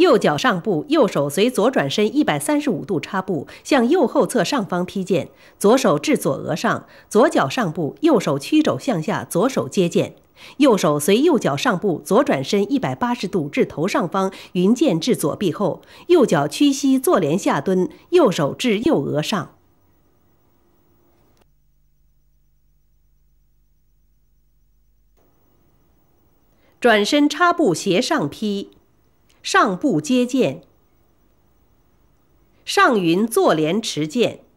右脚上步，右手随左转身135度插步，向右后侧上方劈剑，左手至左额上，左脚上步，右手屈肘向下，左手接剑。右手随右脚上步，左转身180度至头上方，云剑至左臂后，右脚屈膝坐莲下蹲，右手至右额上。转身插步斜上劈，上步接剑，上云坐莲持剑。